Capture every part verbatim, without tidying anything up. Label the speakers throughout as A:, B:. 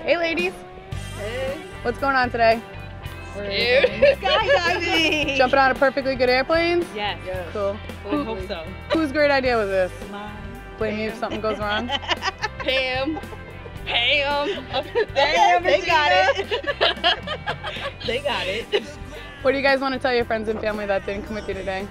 A: Hey, ladies.
B: Hey.
A: What's going on today?
B: We're skydiving.
A: Jumping out of perfectly good airplanes?
C: Yes.
B: Yes.
A: Cool.
C: I hope so.
A: Whose great idea was this?
C: Mine.
A: Blame me if something goes wrong.
B: Pam. Pam.
C: Damn,
B: they got
C: Regina.
B: it.
C: They got it.
A: What do you guys want to tell your friends and family that didn't come with you today?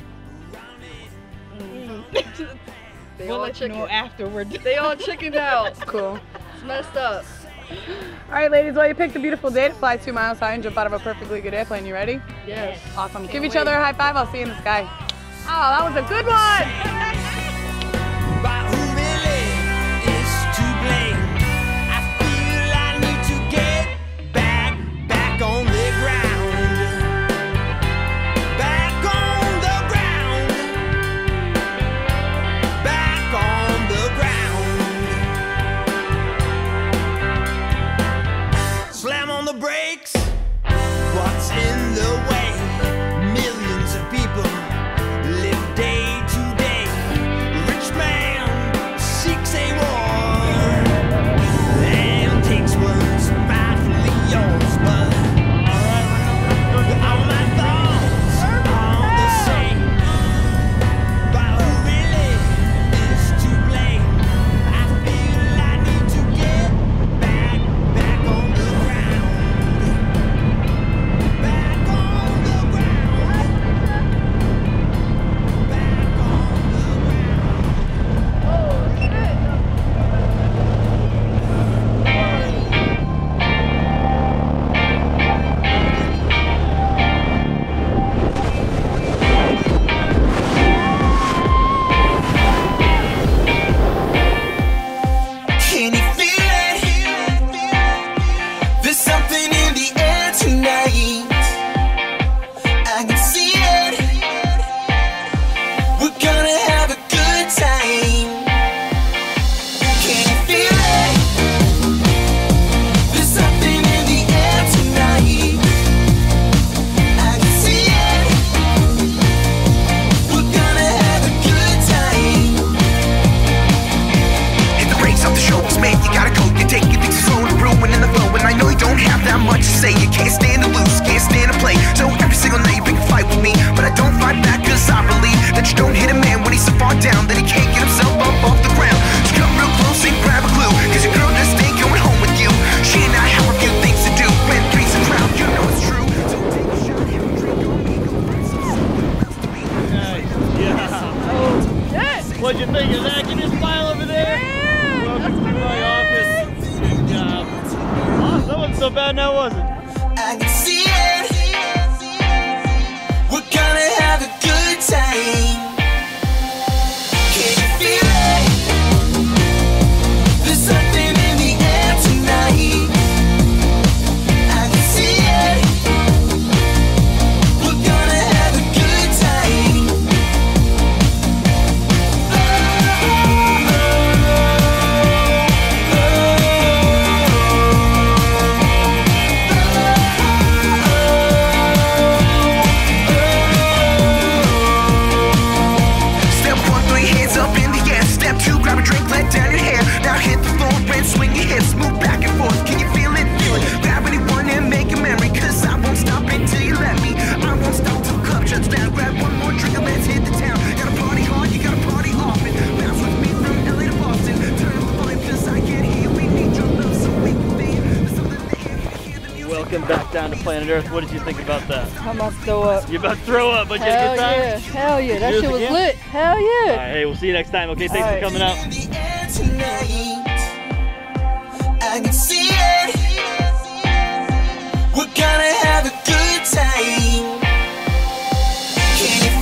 B: They
C: We'll
B: all
C: let you
B: chicken.
C: know afterward.
B: They all chickened out.
A: Cool.
B: It's messed up.
A: All right, ladies, well, you picked a beautiful day to fly two miles high and jump out of a perfectly good airplane. You ready?
B: Yes.
A: Awesome.
B: Can't
A: Give each
B: wait.
A: other a high five. I'll see you in the sky. Oh, that was a good one.
D: But who really is to blame? I feel I need to get back, back on the ground. Back on the ground. Back on the ground. Slam on the brakes. What's in the way? Millions of people live day to day. Rich man seeks a war and takes what's rightfully yours. But all my thoughts are the same. But who really is to blame? I feel I need to get back, back on the ground. Back on the ground. Back on the ground. Can you feel it? There's something in the air tonight. I can see it. We're gonna have a good time. Can you feel it? There's something in the air tonight. I can see it. We're gonna have a good time.
E: In the race of the show was made, you gotta go, you take your things slow and ruin in the flow. And I know you don't have that much to say, you can't stand to lose, can't stand to play. So every single night you pick a fight with me, but I don't fight back cause I believe that you don't hit a man when he's so far down that he can't get himself up off the ground. So come real close and grab a clue, cause your girl just ain't going home with you. She and I have a few things to do, when three's a crowd, you know it's true. So take a shot, have a drink on me, go find some someone else to be.
F: Yeah. What'd you think of that? Give me a smile over there. Welcome to my office. Good job. Oh, that wasn't so bad now, was it?
D: I can see it. We're gonna have a good time. Can you feel it? There's something in the air tonight. I can see it. We're gonna have a good time.
E: Step one, throw your hands up in the air. Step two, grab a drink, let down your hair. Now hit the floor and swing your hips. Move back and forth, can you feel it? Feel it. Grab anyone and make a memory, cause I won't stop until you let me. I won't stop till the club shuts down. Grab one more drink and let's hit the town. Gotta party hard, you gotta party often. Bounce with me from L A to Boston. Turn up the volume cause I can't hear. We need your love so we can be. There's something in the air, can you hear the music?
F: Welcome back down to planet Earth. What did you think about that?
C: I'm about to throw up.
F: You about to throw up, but you had a
C: Hell
F: good time?
C: yeah. Hell yeah. That
F: Do
C: shit
F: this
C: was
F: again?
C: lit. Hell
F: All
C: yeah.
F: right, hey, we'll see you next time. Okay, thanks
C: All
F: for
C: right.
F: coming out.
D: In the air tonight. I can see it. We're gonna have a good time. Can you